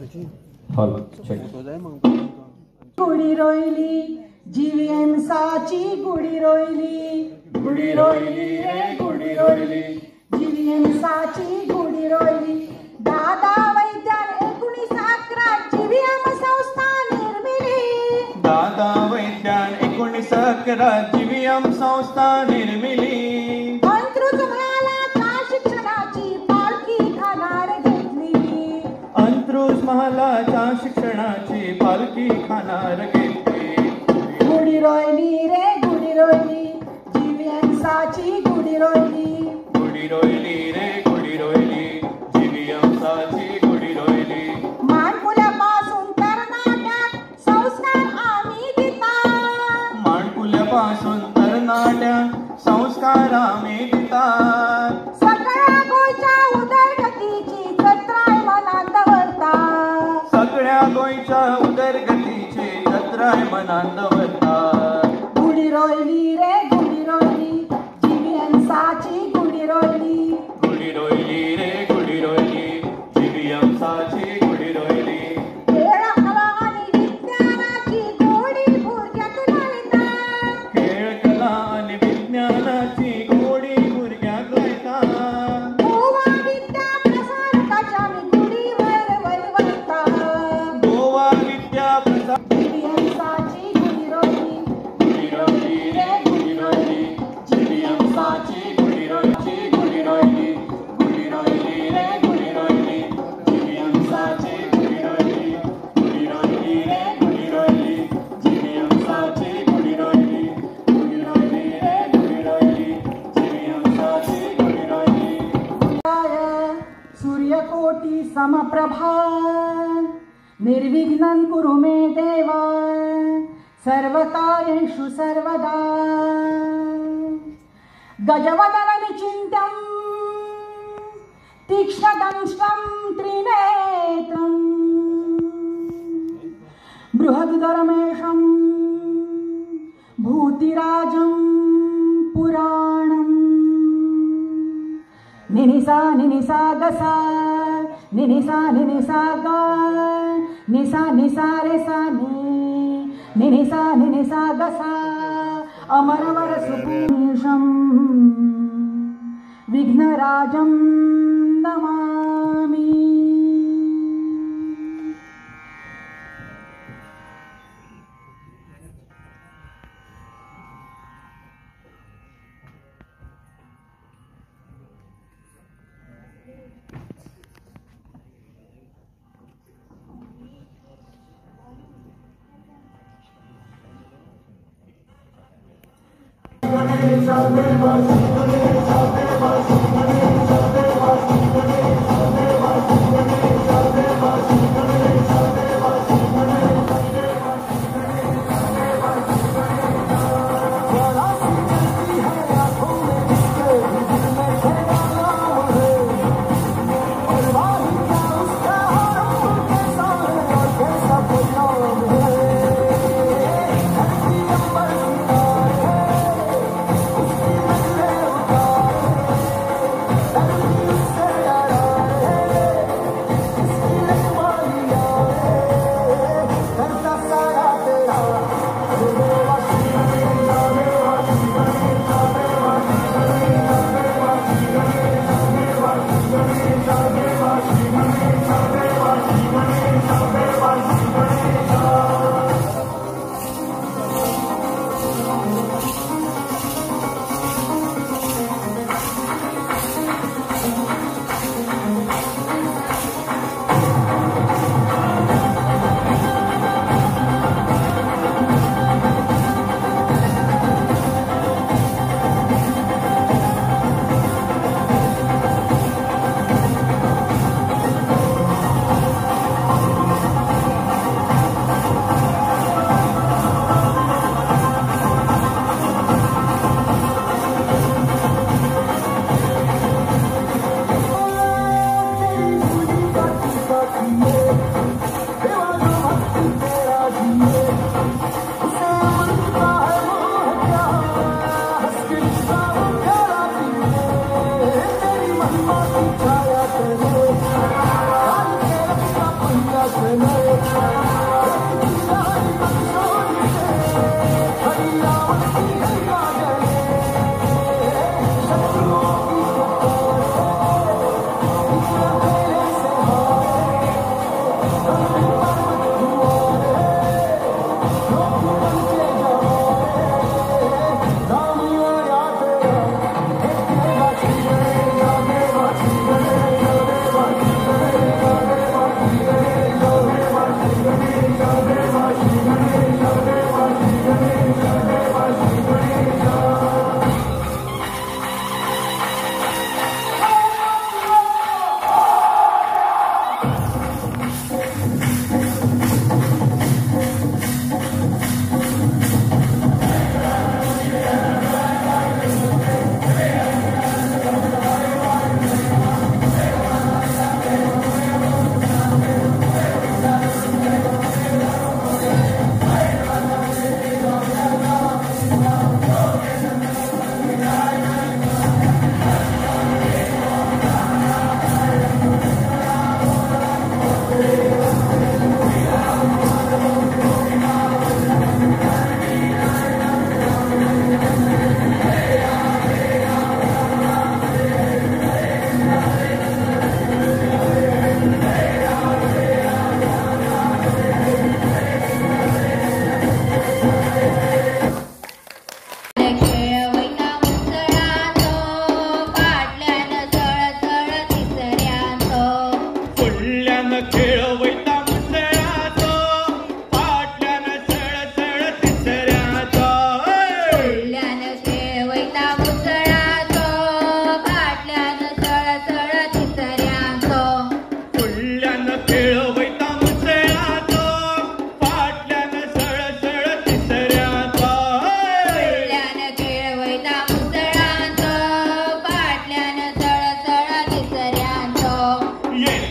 गुढी रोयली जीवीएमसाची गुढी रोयली, गुढी रोयली रे गुढी रोयली जीवीएमसाची गुढी रोयली. दादा वैद्यान 1911 जीवीएम संस्था निर्मिली. दादा वैद्यान 1911 जीवीएम संस्था निर्मिली. अंत्रुज महालाच्या शिक्षणाची पालखी खाणार घेतली. अंत्रुज महालाच्या शिक्षणाची पालखी खाणार घेतली. गुढी रोयली रे गुढी रोयली जीवीएमसाची गुढी रोयली, गुढी रोयली रे गुढी रोयली जीवीएमसाची गुढी रोयली. माणकुल्यापासून तरनाट्यात संस्कार आम्ही दिता. माणकुल्यापासून तरनाट्यात संस्कार आम्ही दिता. सगळ्या गोयच्या उदरगतीची जत्राय मनात दवरता. सगळ्या गोयच्या उदरगतीची जत्राय मनात दवरता. गुढी रोयली रे गुढी रोयली जीवीएमसाची गुढी रोयली, गुढी रोयली रे गुढी रोयली जीवीएमसाची गुढी रोयली. खेळ कला आणि विज्ञानाची गोडी भुरग्यात लायता. खेळ कला आणि विज्ञानाची गोडी भुरग्याक लायता. गोवा विद्या प्रसारकाच्या मी गुढीवर वरवरता. गोवा विद्या प्रसार जीवीएमसाची गुढी रोयली, गुढी रोयली रे गुढी रोयली जीवीएमसाची गुढी रोयली, गुढी रोयली, गुढी रोयली रे गुढी रोयली जीवीएमसाची गुढी रोयली, गुढी रोयली रे गुढी रोयली जीवीएमसाची गुढी रोयली, गुढी रोयली रे गुढी रोयली जीवीएमसाची गुढी रोयली. सूर्यकोटी समप्रभा निर्विघ्नं कुरु मे देव सर्वकार्येषु सर्वदा. गजवदन विचिन्त्यं तीक्ष्णदंष्ट्रं त्रिनेत्रं बृहदुदरमेषं भूतिराजं पुराणं. निनिसा निनिसा गसा निनिसा निनिसा गा निसा निसा रे सा नि निनिसा निनिसा गसा अमरवर सुपुरुषं विघ्नराजं नमामि.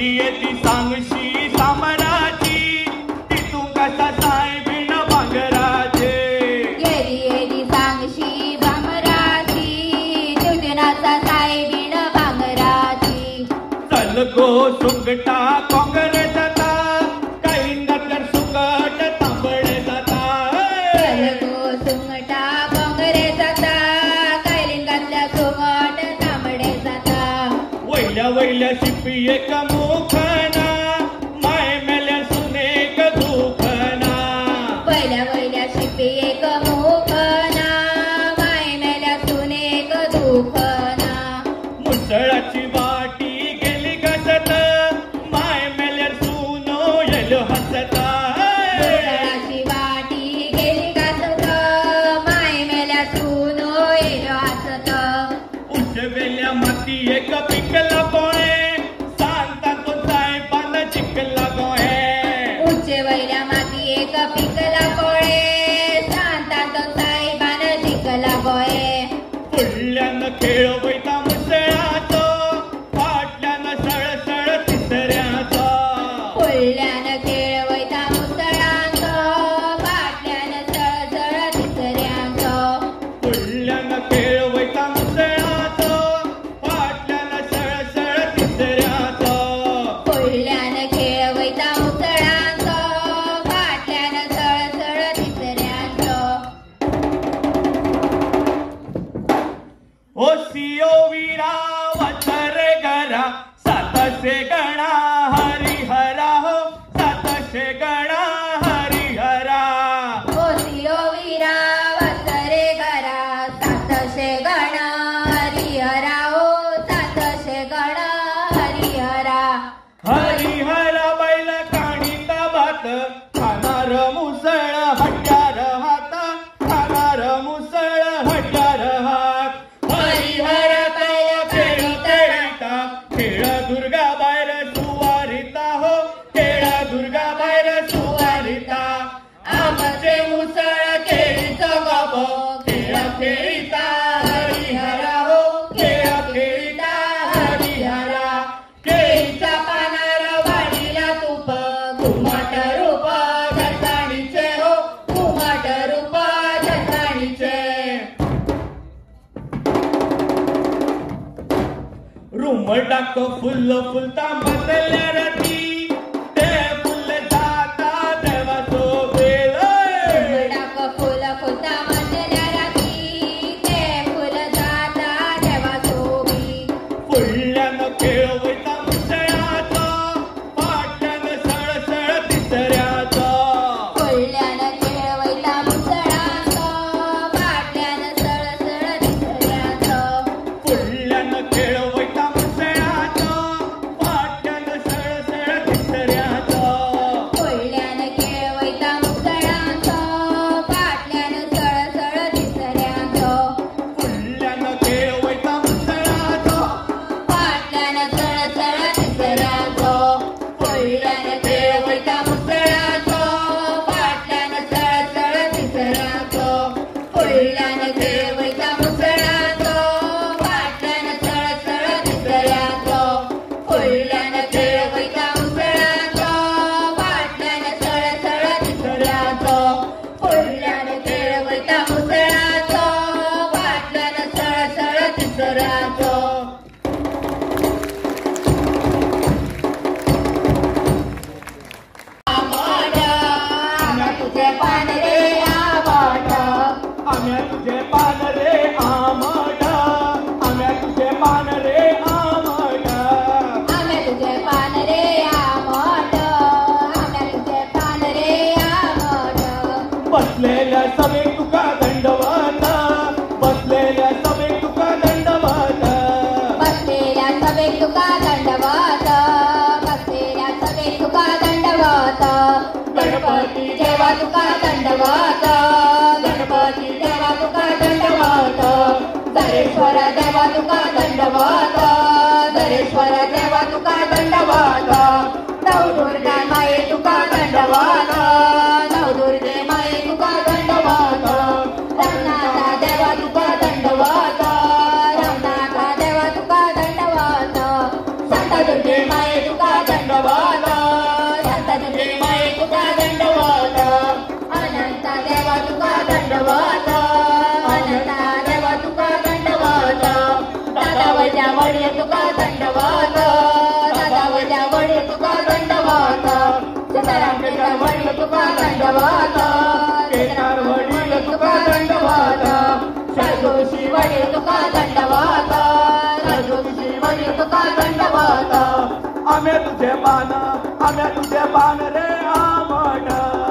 येली येती सांगशी सामराची तिथून कसा साहेबीण भांगराचे येली येली सांगशी भांगराची तिथून साहेबीण भांगराची चल गो सुंगटा काँग्रेस जाता काही तर सुंगट तांबडे जाता सुंगटा काँग्रेस जाता कैलिंगातल्या सुंगट तांबडे जाता वैल्या वैल्या शिपी एक मुखना माय मेल्या सुनेक दुखना पहिल्या पहिल्या शिपी एक मुखना माय मेल्या सुनेक दुखना मुसळाची वाटी गेली घसत माय मेल्या सुनो येल हसता मुसळाची वाटी गेली घासत माय मेल्या सुनो येलो हसत उजवेल्या माती एक पिकला गोळे सांगता तो साहेबांना चिकला गोळे उंचेवयल्या माती एक पिकला कोळे सांतात साहेबान जिंकला गोळे फुडल्यानं खेळ वैता मुसळाचो फाटल्यानं सळसळ तिसऱ्याचो फुडल्यानं खेळ वयता मुसळांचो फाटल्यानं सळसळ तिसऱ्यांचो फुडल्यानं खेळ वैता मुसळाचो फाटल्यानं सळसळ तिसऱ्याचो फुडल्यानं खेळ वयता मुसळांचो फाटल्यानं सळसळ तिसऱ्यांचो ओ सिओ वीरा वचरे घरा सातशे गणा हरिहरा हो सातशे गणा हरिहरा ओसियो वीरा वसरे घरा सातशे गणा हरिहरा ओ सातशे गणा हरिहरा हरिहरा बैल काणीता भात खाणार मुसळ हट्यार हात खाणार मुसळ हट्यार हात हरिहर तव खेळ खेळिता खेळ दुर्गा बाहेर सुवारिता हो खेळ दुर्गा बाहेर सुवारिता आमचे मुसळ खेळीचं गप खेळ खेळिता हरिहरा हो खेळ खेळिता हरिहरा केळीच्या पानार वाढीला तूप घुमट रूप झरसाणीचे हो घुमट रूप झरसाणीचे रुमडाक फुल फुलता बसल्या रती ते फुल जाता देवाचो बेल डाक फुल फुलता मजल्या राती ते फुल जाता देवा सोबी फुडल्यानं खेळ वैता मुसळाचो फाटल्यानं सळसळ तिसऱ्याचो फुडल्यानं खेळ वयता मुसळांचो फाटल्यानं सळसळ तिसऱ्यांचो फुडल्यानं खेळ वैता मुसळाचो फाटल्यानं सळसळ तिसऱ्याचो फुडल्यानं खेळ वयता मुसळांचो फाटल्यानं सळसळ तिसऱ्यांचो फुडल्यानं खेळ वैता मुसळाचो फाटल्यानं सळसळ तिसऱ्यांचो फुडल्यानं खेळ वयता मुसळांचो फाटल्यानं सळसळ तिसऱ्यांचो फुडल्यानं खेळ वयता मुसळांचो फाटल्यानं सळसळ तिसऱ्यांचो फुडल्यानं खेळ वयता मुसळांचो फाटल्यानं सळसळ तिसऱ्यांचो फुडल्यानं खेळ वयता मुसळांचो फाटल्यानं सळसळ तिसऱ्यांचो आम्या तुझे पान रे आंबट आम्या तुझे पान रे आमट आम्या तुझे पान रे आमट आम्या तुझे पान रे आंबट आम्या तुझे पान रे आंबट बसलेल्या सभेत तुका दंडवत बसलेल्या सभेत तुका दंडवत बसलेल्या सभेत तुका दंडवत बसलेल्या सभेत तुका दंडवत गणपती देवा तुका दंडवत गणपती देवा तुका दंडवत दरेश्वर देवा तुका दंडवत दरेश्वर देवा तुका दंडवत नवदुर्गा माये तुका दंडवत नवदुर्गे माये तुका दंडवत रंगनाथा देवा तुका दंडवत रंगनाथा देवा तुका दंडवत संत दुर्गे माये तुका दंडवत तुका दंडवत केदार वडील तुका दंडवत सदोषी वडील तुका दंडवत सदोषी वडील तुका दंडवत आम्ही तुझे बाण रे आमट